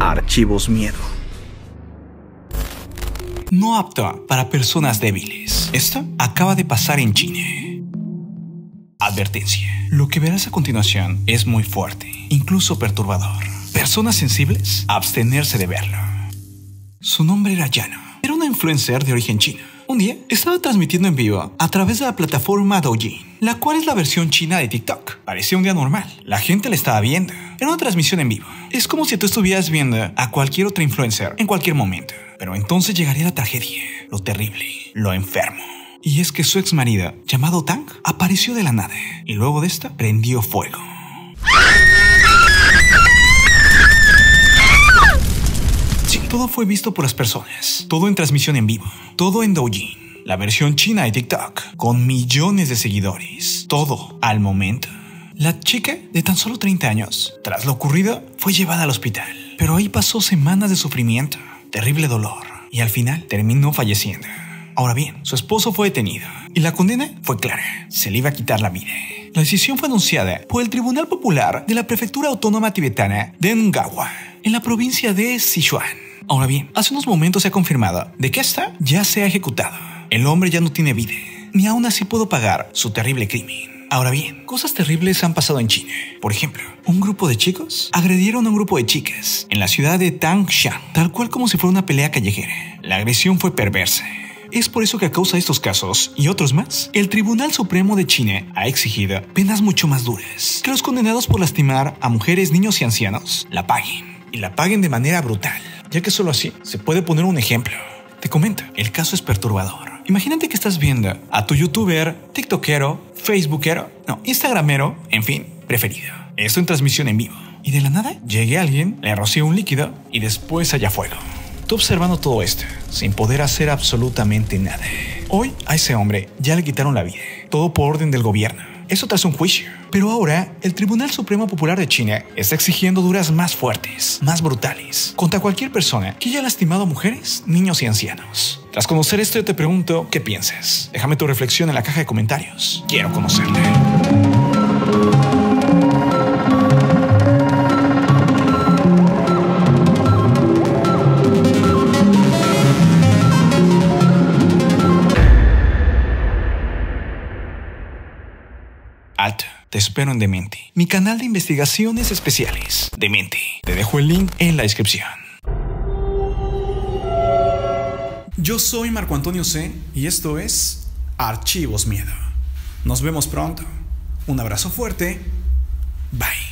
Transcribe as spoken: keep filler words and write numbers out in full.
Archivos Miedo. No apta para personas débiles. Esto acaba de pasar en China. Advertencia. Lo que verás a continuación es muy fuerte, incluso perturbador. Personas sensibles, abstenerse de verlo. Su nombre era Yano. Era una influencer de origen chino. Un día estaba transmitiendo en vivo a través de la plataforma Douyin, la cual es la versión china de TikTok. Parecía un día normal. La gente la estaba viendo. Era una transmisión en vivo. Es como si tú estuvieras viendo a cualquier otra influencer en cualquier momento. Pero entonces llegaría la tragedia, lo terrible, lo enfermo. Y es que su ex marido, llamado Tang, apareció de la nada. Y luego de esta, prendió fuego. Sí, todo fue visto por las personas. Todo en transmisión en vivo. Todo en Douyin, la versión china de TikTok, con millones de seguidores. Todo al momento. La chica, de tan solo treinta años, tras lo ocurrido, fue llevada al hospital. Pero ahí pasó semanas de sufrimiento, terrible dolor, y al final terminó falleciendo. Ahora bien, su esposo fue detenido, y la condena fue clara: se le iba a quitar la vida. La decisión fue anunciada por el Tribunal Popular de la Prefectura Autónoma Tibetana de Ngawha, en la provincia de Sichuan. Ahora bien, hace unos momentos se ha confirmado de que esta ya se ha ejecutado. El hombre ya no tiene vida, ni aún así pudo pagar su terrible crimen. Ahora bien, cosas terribles han pasado en China. Por ejemplo, un grupo de chicos agredieron a un grupo de chicas en la ciudad de Tangshan, tal cual como si fuera una pelea callejera. La agresión fue perversa. Es por eso que a causa de estos casos y otros más, el Tribunal Supremo de China ha exigido penas mucho más duras, que los condenados por lastimar a mujeres, niños y ancianos la paguen, y la paguen de manera brutal, ya que solo así se puede poner un ejemplo. Te comento, el caso es perturbador. Imagínate que estás viendo a tu youtuber, tiktokero, facebookero, no, instagramero, en fin, preferido. Esto en transmisión en vivo. Y de la nada, llegue alguien, le rocía un líquido y después haya fuego. Tú observando todo esto, sin poder hacer absolutamente nada. Hoy a ese hombre ya le quitaron la vida. Todo por orden del gobierno. Eso tras un juicio. Pero ahora, el Tribunal Supremo Popular de China está exigiendo duras más fuertes, más brutales, contra cualquier persona que haya lastimado a mujeres, niños y ancianos. Tras conocer esto, yo te pregunto, ¿qué piensas? Déjame tu reflexión en la caja de comentarios. Quiero conocerte. Alto, te espero en Demente, mi canal de investigaciones especiales. Demente, te dejo el link en la descripción. Yo soy Marco Antonio C. y esto es Archivos Miedo. Nos vemos pronto. Un abrazo fuerte. Bye.